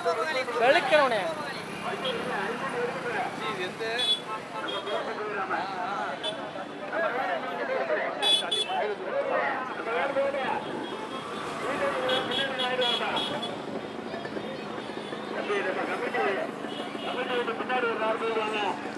வெளுக்கிறவனே பின்னாடி ஒரு நாள் போயிருவாங்க.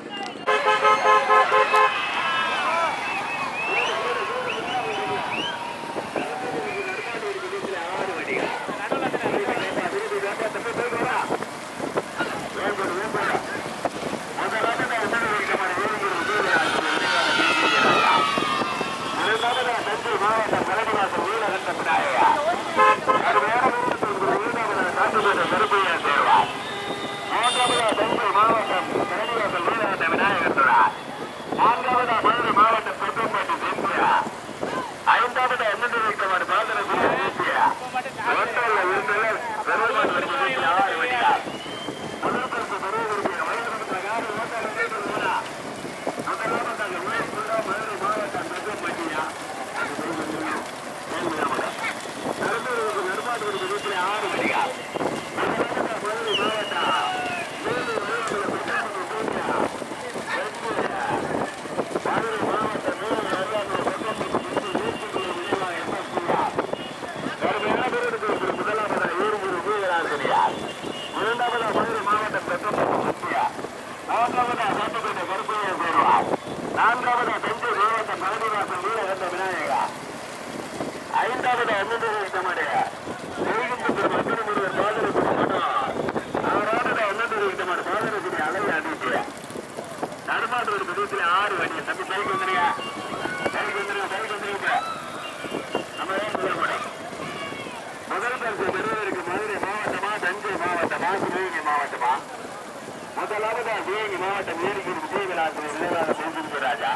முதலாவதா சிவகங்கை மாவட்டம் ஏரியூர் விஜயவிலாசன் நினைவாக பேசியிருக்க ராஜா.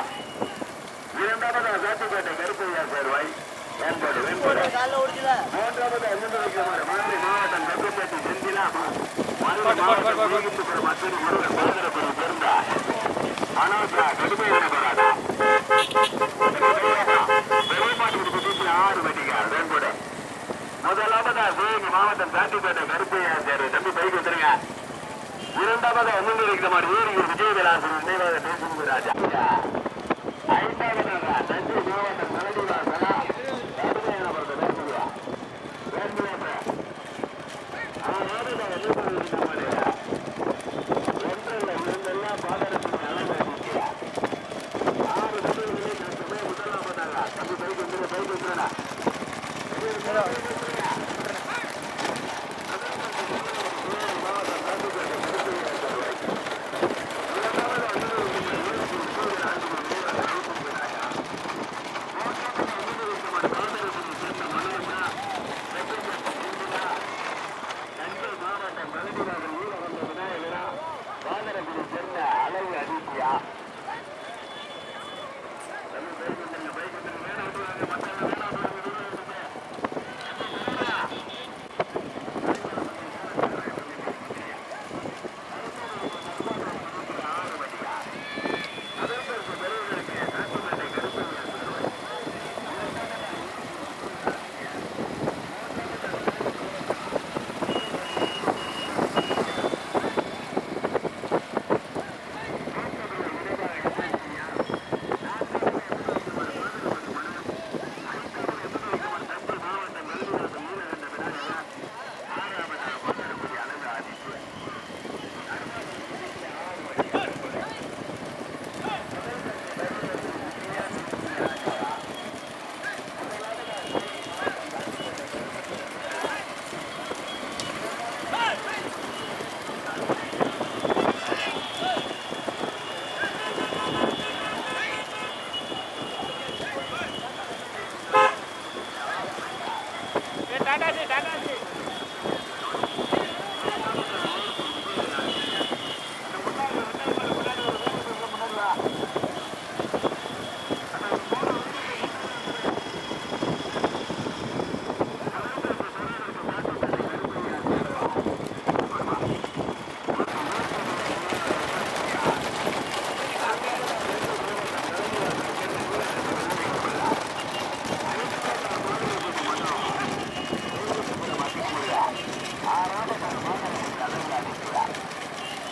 இரண்டாவதா சாத்துப்பேட்டை கருப்பையா சேர்வாய் ஏற்பாடு வெண்போடு. மூன்றாவது அண்ணன் மதுரை மாவட்டம் கருப்பேட்டை செந்திலா மதுரை மாவட்டம் மற்றொரு முருகன் பாதரப்பூர் சேர்ந்தா மனோஜா கடுமையான போராடா பெருமாட்டு குடியில் 6 வெட்டிக்கார் வெண்போடு. முதலாவதா சிவகங்கை மாவட்டம் சாத்துப்பேட்டை கருப்பையா சேர்வை தம்பி பைக் வந்துருங்க. இரண்டாவது அண்ணன் ஏரியூர் விஜயவிலாசன் நினைவாக பேசுவது ராஜா. ஐந்தாவதாக தஞ்சை மாவட்டம் மலடிவாசலா கடுமையானவர்கள் வேண்டுவா வேண்டுவாங்க. ஆறாவது ஒன்றல்ல இரண்டெல்லாம் பாதரத்தின் அளவு 6 முதல்களை மட்டுமே முதலாவதாக தம்பி பைக் வந்துடுறா பைக் வந்துடுறா.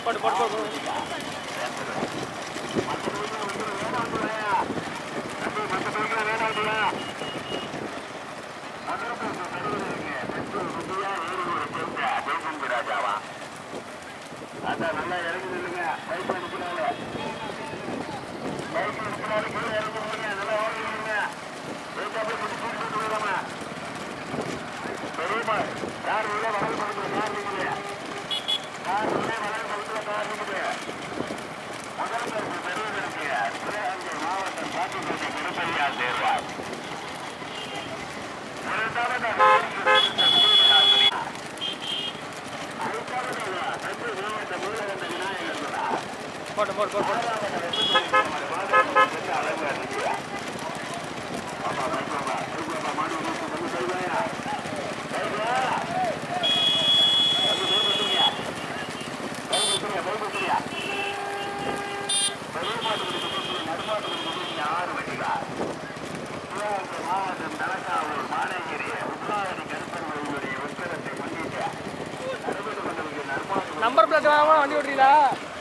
நம்பர் பிளேட் வாங்காம வண்டி ஓட்டுறீங்களா?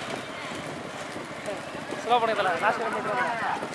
ஸ்லோ பண்ணிடல லாஸ்ட் டைம் போட்டுறேன்.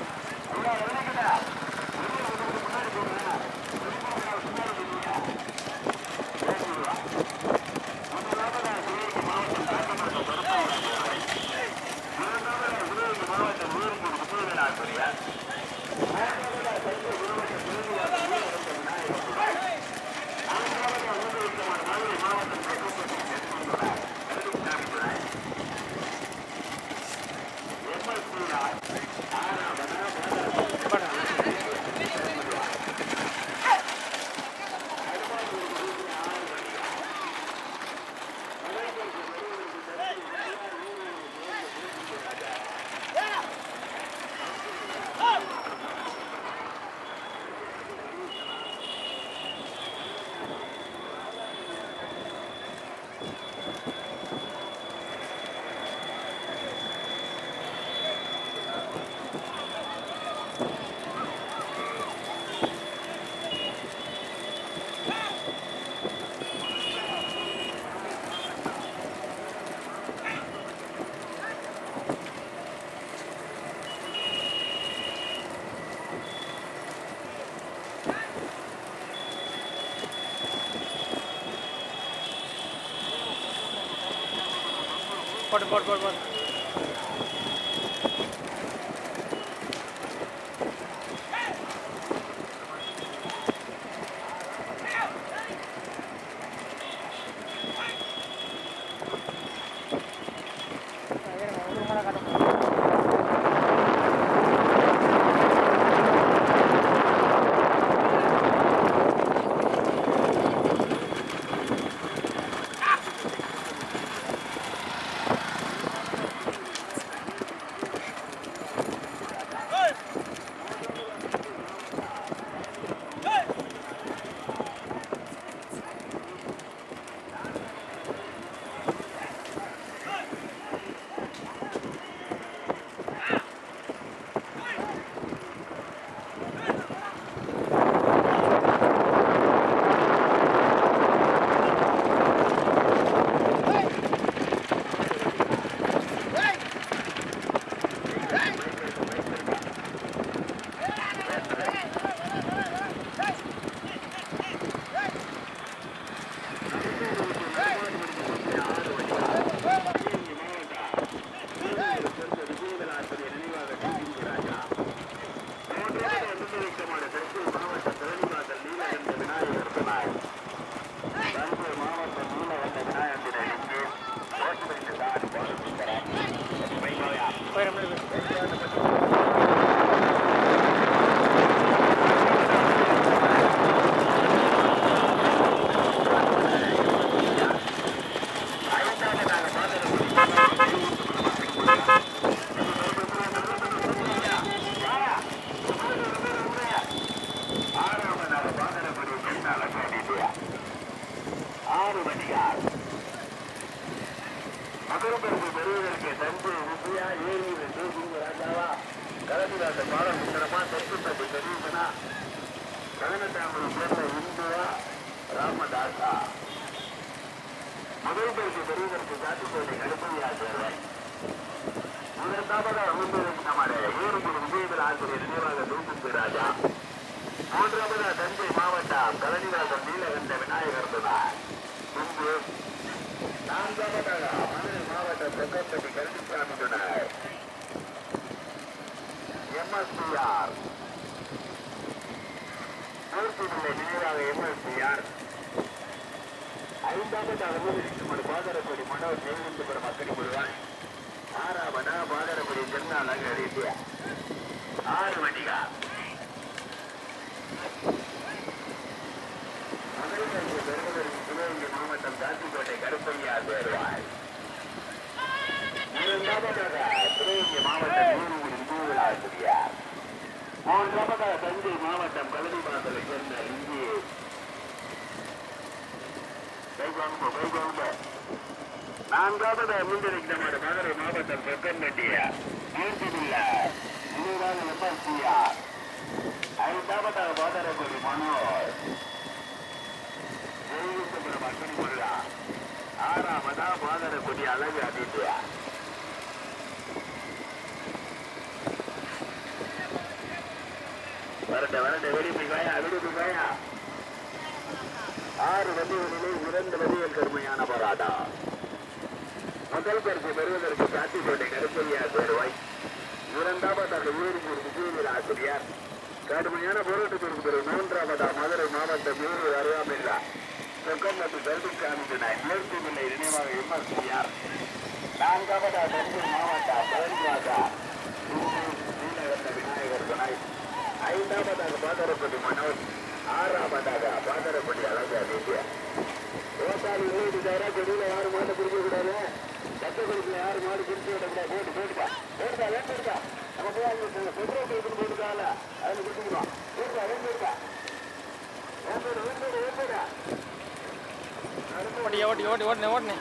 போடு முதல் பரிசு பெறுவதற்கு சாத்திக்கோட்டை கருப்பையா சேர்வாய். இரண்டாவதாக அமர்ந்திருக்கும் நம்முடைய ஏரிக்குடி விஜயபுர ஆசிரியர் நினைவாக தூத்துக்குடி ராஜா. மூன்றாவதாக தஞ்சை மாவட்டம் கலனிவாசம் நீலகண்ட விநாயகர் துணார். முன்பு நான்காவதாக மதுரை மாவட்டம் செங்கப்பட்டி கருணிசாமி துணார். எம்எஸ்பிஆர் மூர்த்திபிள்ளை நினைவாக எம்எஸ்பிஆர். ஐந்தாவது அனுமதிக்கும் பாதரப்படி மனோர் ஜெயவந்தபுரம் அக்கடி முழுவான். ஆறாவதா பாதரப்படி ஜென்னாளர் அறிவிய 6 வண்டிகா. சிவகங்கை மாவட்டம் காசிக்கோட்டை கருப்பையா சேர்வாய். இரண்டாவதாக சிவகங்கை மாவட்டம் நீலகிரி பூவிலாசிரியார். மூன்றாவதாக தஞ்சை மாவட்டம் கலனிவாசலை சேர்ந்த இந்திய நான்காவது முன்னிலைக்கு மதுரை மாவட்டம் செக்கம்பட்டிய மூர்த்திபிள்ளை நினைவாக எம்எஸ்பிஆர். ஐந்தாவதாக பாதரப்படி மனோர் ஜெயவந்தபுரம் அக்கடி முல்லா. ஆறாவதா பாதரப்படி அழகு அதித்யா. வரட்ட வெடிப்பிக்காயா 6 வண்டிகளிலே 2 வண்டிகள் கடுமையான போராட்டம். முதல் பரிசு பெறுவதற்கு சாத்திக்கோட்டை கருப்பையா சேர்வாய். இரண்டாவதாக ஏரிக்குடி விஜயபுர ஆசிரியர். கடுமையான போராட்டத்திற்கு பிறகு மூன்றாவதா மதுரை மாவட்டம் ஏரி அருகாமையில்லா சொக்கம்பட்டி கருணிசாமி துணார். மூர்த்திபிள்ளை நினைவாக எம்எஸ்பிஆர். நான்காவதா தஞ்சை மாவட்டம் கலனிவாசா நீலகண்ட விநாயகர் துணார். ஐந்தாவதாக பாதரப்பட்டி மனோஜ். ஆறாவதாக பாதரப்பட்டி அழகு அதித்யா. ஓட்டாளி உள்ளது தவிர வெளியில யாரும் மாட்டை பிடிக்க கூடாது. சட்ட கொடுக்கல யாரும் மாடு பிடிச்சு விடக்கூடாது. போட்டுக்கா வேண்டியிருக்கா. நம்ம போய் அங்கே பெட்ரோல் கொடுத்து போட்டுக்கால அதில் பிடிச்சிக்கலாம். வேண்டியிருக்கா ஓட்டி ஓட்டுனே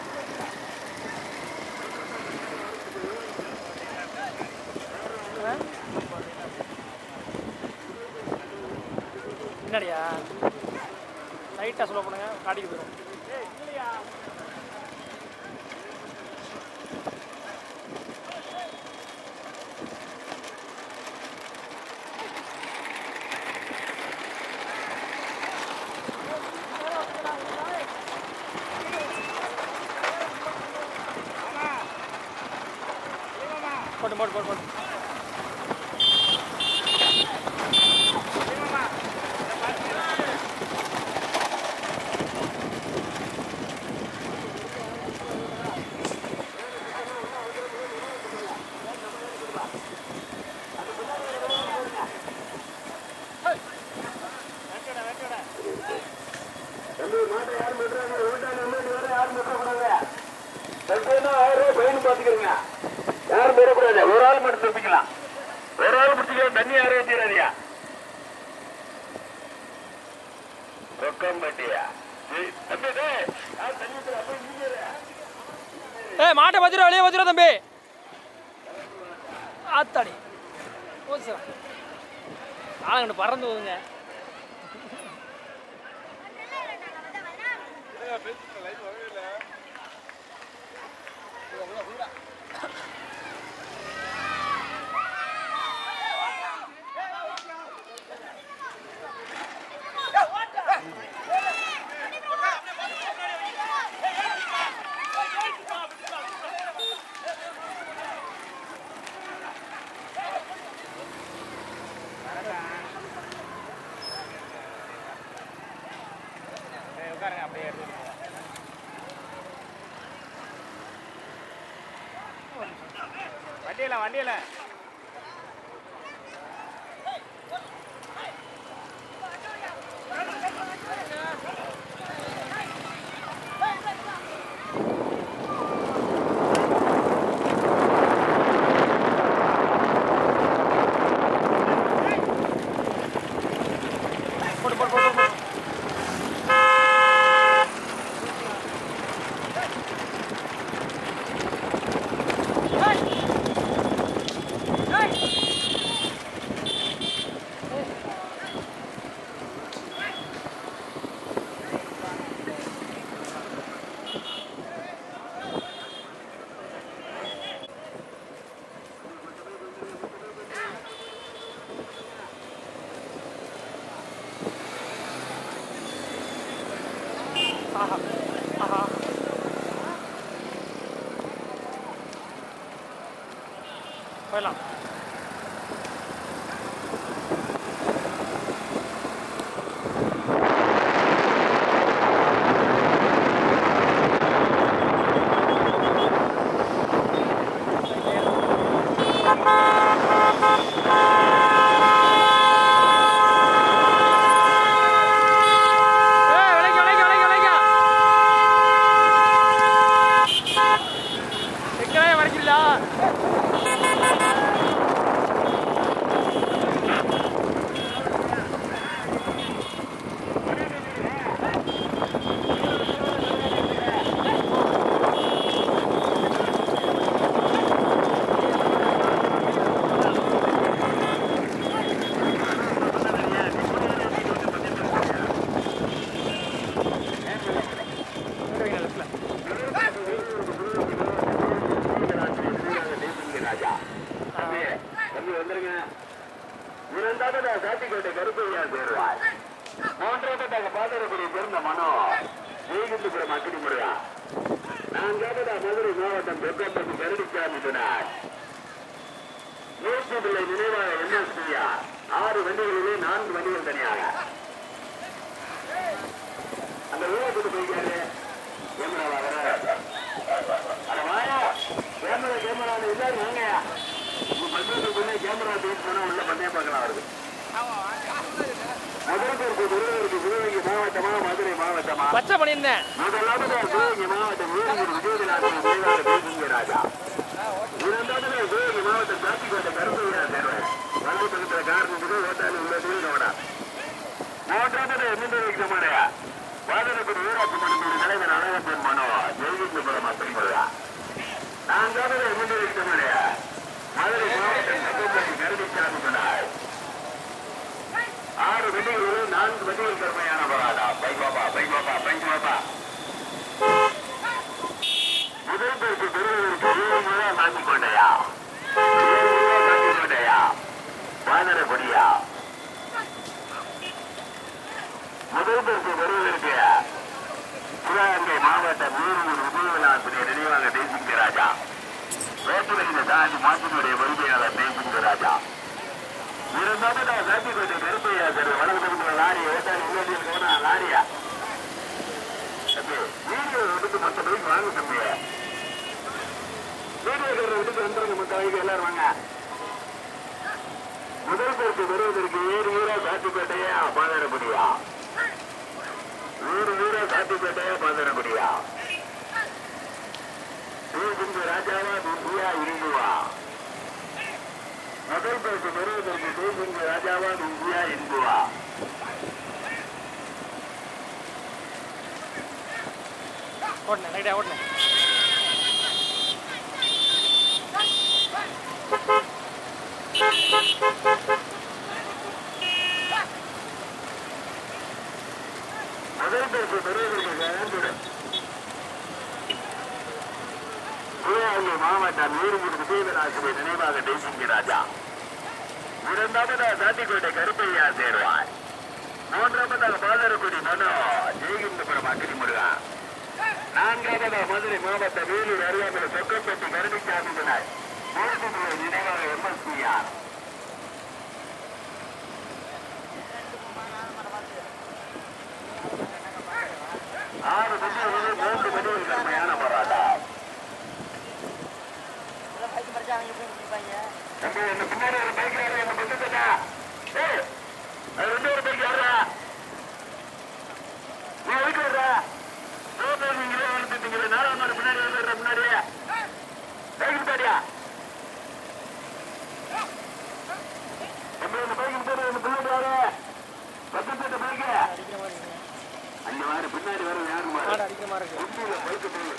என்னடியா லைட்டாக சொல்ல போனுங்க காட்டிக்கு போயிடும். போட்டு யாரும் பெறக்கூடாது. ஒரு ஆள் மட்டும் தப்பிக்கலாம். ஒரு ஆள் பிடிச்சிக்கலாம். தண்ணி யாரும் ஊற்றிடாதியா. சொக்கம்பட்டியா மாட்டை வச்சிரும் வெளியே வச்சிரும் தம்பி. ஆத்தாடி போச்சு ஆளுங்கண்டு பறந்து போகுங்க. வண்டியில போயிடலாம். பச்சை பண்ணியிருந்தேன். ஓடனே ரைட்டா ஓடனே. மாவட்டம் வீரமுடி விஜயவிலாசுவை நினைவாக தேசிங்க ராஜா. இரண்டாவதாக சாத்திக்கோட்டை கருப்பையா சேருவார். மூன்றாவதாக பாலரக்குடி மனோ ஜெயகிந்தபுரம் அக்னி முருகா. நான்காவதாக மதுரை மாவட்டம் வேலூர் அருகாமையில் சொக்கப்பட்டி கருமிச்சாமி மூன்று நினைவாக எம்எஸ்பிஆர். ஆறு மணிகளில் 3 மணிகள் கடுமையான போராட்டம். தம்பி என்ன பின்னாடி ஒரு பைக் என்ன பக்கத்துட்டா அது 2 பைக் யாரா நீ ஒதுக்கி வர்ற நீங்களே வளர்த்துட்டீங்களே. 4ஆம் மாடு பின்னாடி வந்துடுற முன்னாடியே பைக்கு பாடியா தம்பி இந்த பைக்கு பேரு என்ன பின்னாடி யாரு பக்கத்துட்ட பைக்கு அங்க வாரு பின்னாடி வர யாரு மாடு அடிக்கிற மாதிரி இருக்கு. பைக்கு போகுது.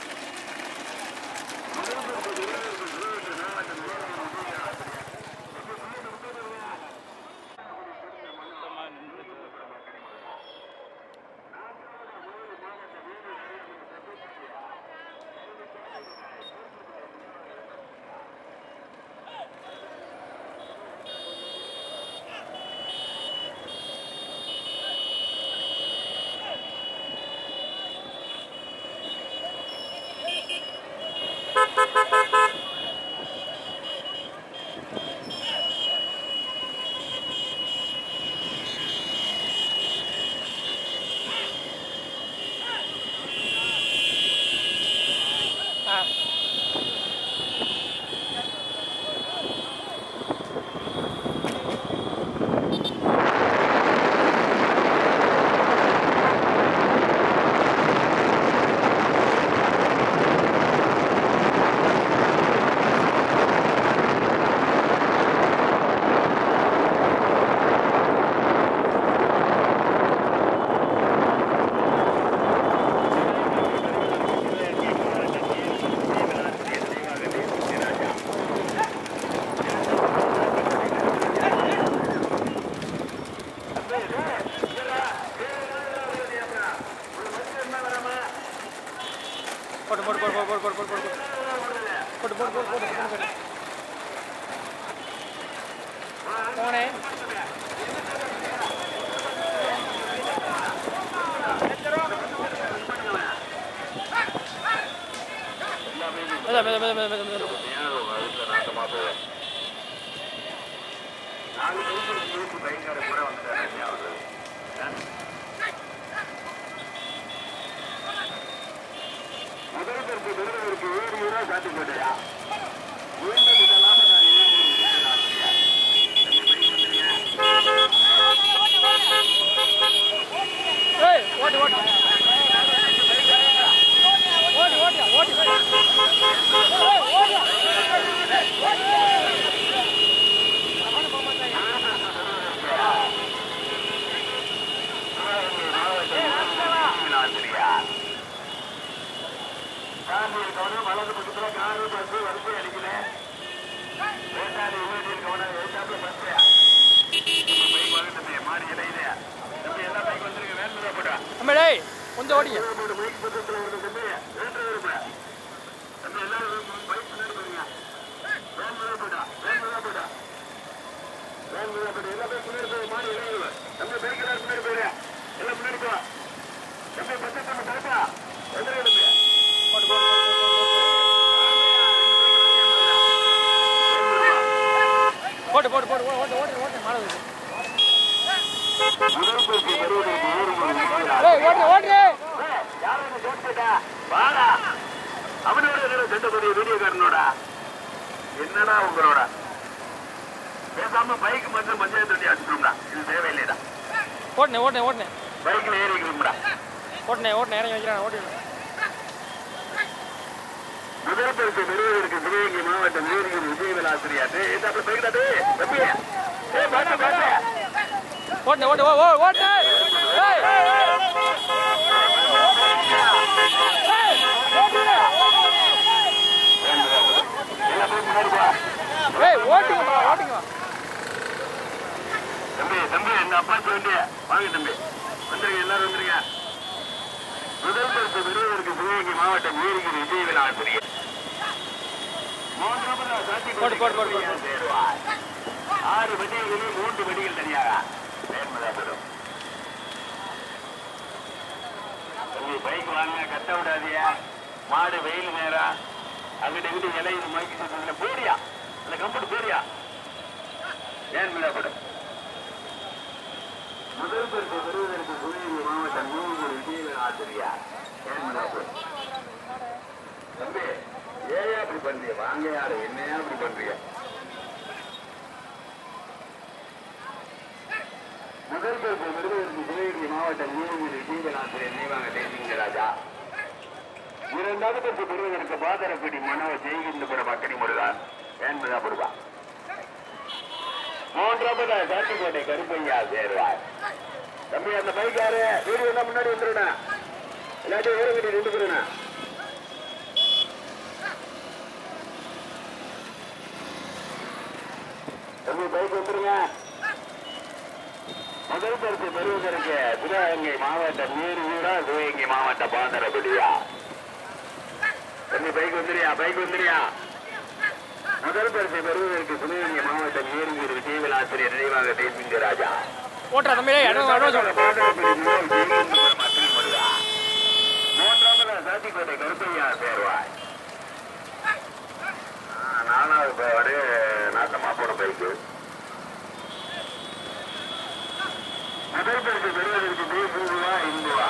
போட்டு போட்டு போட்டு போட்டு போட்டு போட்டு போட்டு போட்டு போட்டு போட்டு போட்டு போனே மெத மெத மெத மெத மெத முதலுக்கு விருதுக்கு 7 ரூபா காட்டி போட்டியா ஓட்டு ஓட்டு ஓட்டு ஓட்டு ஓட்டு வலது பக்கத்துல காரு பஸ் வரிசை அடிக்கல வேட்டாடி இமீடியல் கவனம் வேட்டாப்புல பஸ் பைக் வாங்கிட்டு மாறி இலையில தம்பி எல்லா பைக் வந்துருங்க வேண்டாம் போட்டா நம்ம டேய் கொஞ்சம் ஓடிங்க பைக் பக்கத்துல வருது தம்பி வேண்டாம் வருப்ப தம்பி எல்லாரும் பைக் முன்னாடி போறீங்க வேண்டாம் போட்டா வேண்டாம் போட்டா வேண்டாம் போட்டா எல்லா பைக் முன்னாடி போய் மாறி இலையில தம்பி பைக் எல்லாரும் முன்னாடி போயிரு எல்லாம் முன்னாடி போ தம்பி பஸ் தம்பி கரெக்டா வந்துருங்க தம்பி போட்டு போட்டு போட்டு ஓட்டு ஓட்டு ஓட்டு மாடு ஓட்டு ஓட்டு அவனோட சென்றக்கூடிய வீடியோக்காரனோட என்னடா உங்களோட பேசாம பைக் மட்டும் பஞ்சாயத்து வண்டி அடிச்சுடும்டா இது தேவையில்லைடா ஓட்டுனே ஓட்டுனே ஓட்டுனே பைக்ல ஏறிக்கிறோம்டா ஓட்டுனே ஓட்டுனே இறங்கி வைக்கிறான் ஓட்டு முதல் பரிசு பெறுவதற்கு சிவகங்கை மாவட்டம் நீலகிரி விஜயவேல் ஆசிரியார் ஏதாப்புல பைக்கிட்டாது தம்பி ஓட்டுனே ஓட்டு ஓ ஓட்டு ஓட்டுங்கம்மா ஓட்டுங்கம்மா தம்பி தம்பி இந்த அப்பாச்சி வண்டிய வாங்க தம்பி வந்துருங்க எல்லாரும் வந்துருங்க முதல் பரிசு பெறுவதற்கு சிவகங்கை மாவட்டம் நீலகிரி விஜயவேல் ஆசிரியர் போட்டு போட்டு போட்டு 6 வண்டிகளில் 3 வண்டிகள் தனியாக நேர்மதாபுரம் தம்பி பைக் வாங்க கட்ட விடாதியா மாடு வெயில் நேரம் அங்கிட்ட இங்கிட்ட இலையில் மைக்கு சொல்றதுல போடியா அந்த கம்பெனி போடியா நேர்மதாபுரம் முதல் பரிசு பெறுவதற்கு சிவகங்கை மாவட்டம் நீலகிரி விஜயவேல் ஆசிரியார் நேர்மதாபுரம் தம்பி ஏயா அப்படி பண்றீங்க வாங்க யாரு என்னையா அப்படி பண்றீங்க முதல் பரிசு பெறுவதற்கு சிவகங்கை மாவட்டம் நீலகிரி விஜயவேல் ஆசிரியர் நீவாங்க தேசிங்க ராஜா இரண்டாவது பரிசு பெறுவதற்கு பாதரப்பட்டி மனோ ஜெய்கிந்தபுரம் அக்கனி முருகான் என்பதா மூன்றாவது சாத்திக்கோட்டை கருப்பையா சேர்வார் தம்பி அந்த பைக்காரு வீடு என்ன முன்னாடி வந்துருண்ணா இல்லாட்டி ஊரை கட்டி நின்று போயிருண்ணா தம்பி பைக் வந்துருங்க முதல் பரிசு பெறுவதற்கு சிவகங்கை மாவட்டம் நீர்வீரா சிவகங்கை மாவட்டம் பாந்தரப்படியா தம்பி பைக் வந்துறியா முதல் பரிசு பெறுவதற்கு சிவகங்கை மாவட்டம் நீர்வீர் விஜயவேல் ஆசிரியர் நினைவாக தேசிங்க ராஜா ஓட்டுறா தம்பி மூன்றாவது சாத்திக்கோட்டை கருப்பையா சேர்வாய் 4வது பேரு நாட்டமா போன பைக்கு முதல் பரிசு பெறுவதற்கு தேசியவா இந்துவா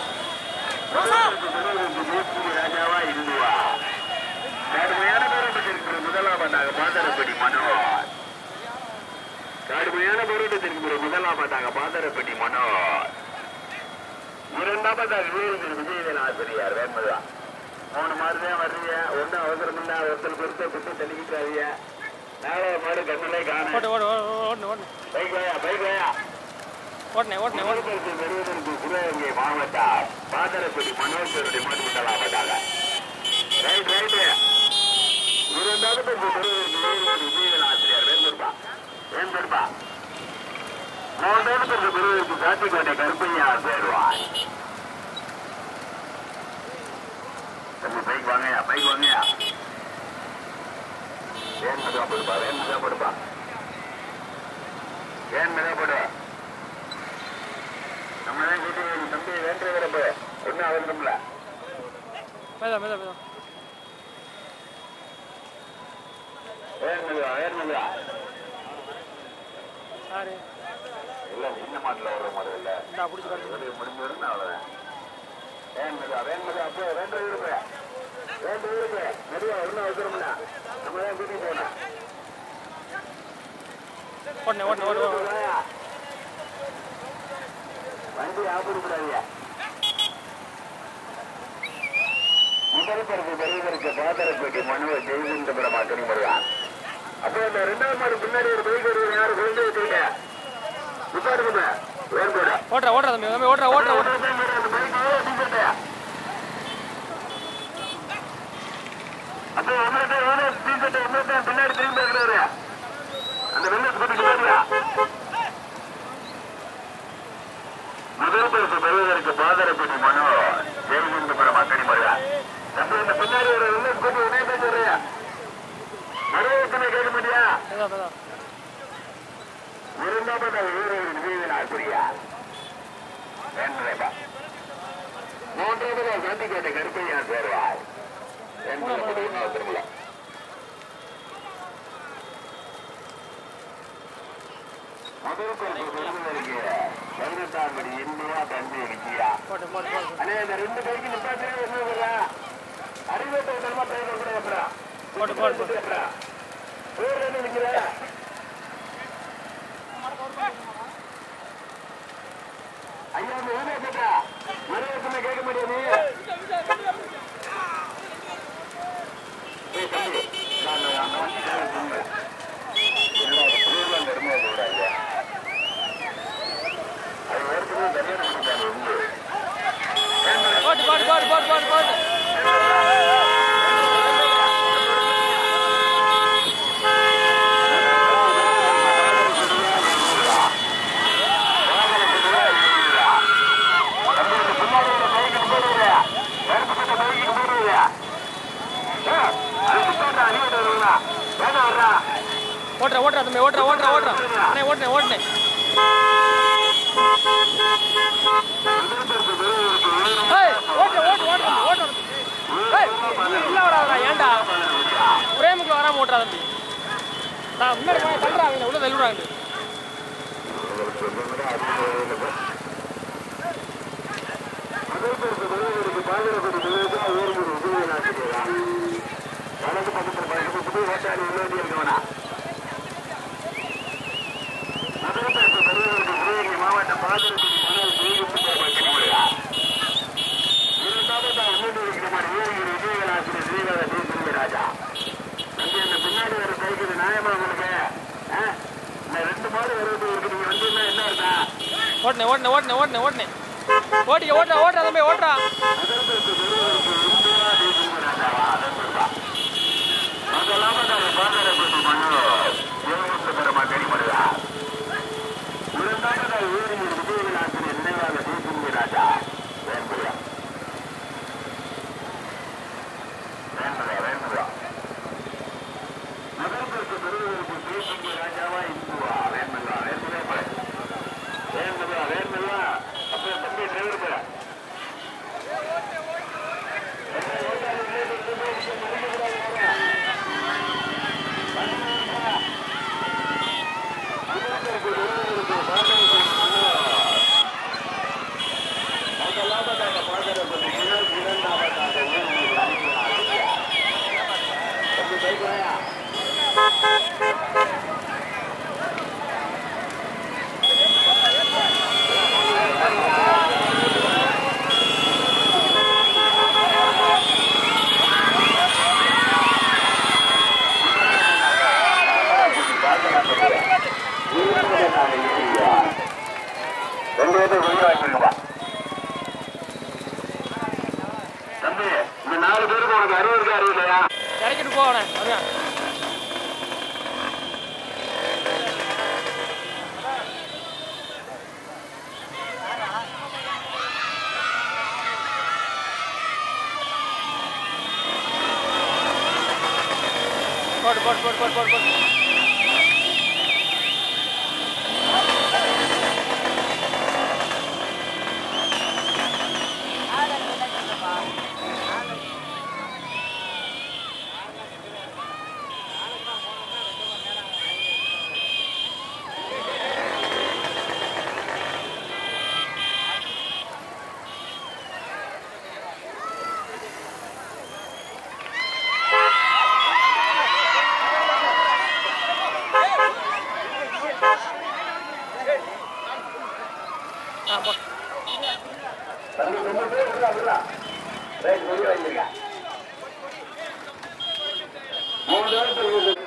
தேசிய ராஜாவா இந்துவா கடுமையான போராட்டத்திற்கு முதலாவதாக பாதரப்பட்டி மனோர் கடுமையான போராட்டத்திற்கு முதலாவதாக பாதரப்பட்டி மனோர் இரண்டாவதாக விஜயவேல் ஆசிரியார் வேண்மதா 3 மாதம் வர்றீங்க ஒன்னும் அவசரம் இல்ல ஒருத்தர் பொறுத்த குட்டு தள்ளிக்கிட்டாதீங்க நாளை மாடு கண்ணிலே காண பைக் வாயா ஓட்டுனே ஓட்டுனே பரிசு பெறுவதற்கு சிவகங்கை மாவட்டம் பாதரப்பட்டி மனோஜருடைய மாடு முதலாவதாக ரைட் இரண்டாவது பரிசு பெறுவதற்கு விஜயவேல் ஆசிரியர் வேண்பா மூன்றாவது பரிசு பெறுவதற்கு சாத்திக்கோட்டை கருப்பையா சேருவார் பைக் வாங்கயா பைக் வாங்கயா ஏன் மெதுவா போடுப்பா வேன் மெதுவா போடுப்பா ஏன் மெதுவா போடு நம்ம தான் கூட்டி தம்பி வேன் டிரைவரை போய் ஒன்றும் அவசரம்ல மெதுவா மெதுவா மெதுவா வேன் மெதுவா சாரி இல்லை சின்ன மாட்டில் வர மாதிரி இல்லை நான் பிடிச்சி காட்டு முடிஞ்சு வரும்னா அவ்வளோதான் வேன் மெதுவா அப்போ வேன் டிரைவர் போய் வேன் டிரைவர் போய் மெதுவா ஒன்றும் அவசரம்ல நம்ம தான் கூட்டி போகணும் ஓடனே ஓடனே ஓடு வண்டி ஆப்பிடக்கூடாதியா முதல் பருப்பு பெரியவருக்கு பாதரப்பேட்டை மனுவை ஜெய்கின்றபுரம் அக்கறை வருவான் அப்போ இந்த ரெண்டாவது மாடு பின்னாடி ஒரு பைக் வருவது யாரும் குழந்தை வச்சுக்கிட்ட உட்காருங்க ஓடுறா ஓடுறா தம்பி ஓடுறா ஓடுறா ஓடுறா அப்போ உங்களுக்கு பின்னாடி திரும்பி இருக்கிறாரு அந்த வெள்ளத்தை போட்டுக்கிட்டா முதல் பரிசு பெறுவதற்கு பாதரப்பேட்டை மனு ஜெய்கின்றபுரம் அக்கறை வருவான் அப்போ இந்த பின்னாடி ஒரு வெள்ளத்தை போட்டு உடனே பேசுறியா மறுபடியும் கேட்க முடியா இரண்டாவது வீரர்கள் விஜயன் ஆசிரியார் மூன்றாவது சாந்திக்கோட்டை கருப்பையா சேர்வார் திருமலை முதல் பரிசு பெறுவதற்கு 18ஆம் படி இந்தியா தந்தை விஜயா அண்ணே இந்த ரெண்டு பைக்கு நிப்பாட்டி என்ன அறிவுரை தர்மா டிரைவர் கூட எப்படா பேர் நிற்கிற ஐயா ஊரே கேட்டா மறுபடியும் கேட்க முடியாது ஓடுறா ஓடுறா தம்பி ஓடுறா ஓடுறா ஓடுறா அண்ணே ஓடுனே ஓடுனே ஓட்டு ஓட்டு ஓட்டு ஓட்டு உள்ள வராதா ஏன்டா பிரேமுக்குள்ள வராம ஓட்டுறா தம்பி நான் முன்னாடி தள்ளுறாங்க உள்ள தள்ளுறாங்க மாவட்ட பாதுகாப்பு ராஜா பின்னாடி வர சைக்கிள் நியாயமா உங்களுக்கு ரெண்டு மாடு வருவது இருக்கு நீங்க வந்து என்ன இருக்கா ஓடனே ஓடனே ஓடனே ஓடனே ஓடனே ஓடிக்க ஓடுறா ஓடுறா தம்பி ஓடுறா தம்பி இந்த 4 பேருக்கு உனக்கு 60 இல்லையா இறக்கிட்டு போவேன் அதான் போடு போடு போடு போடு போடு போடு மூணு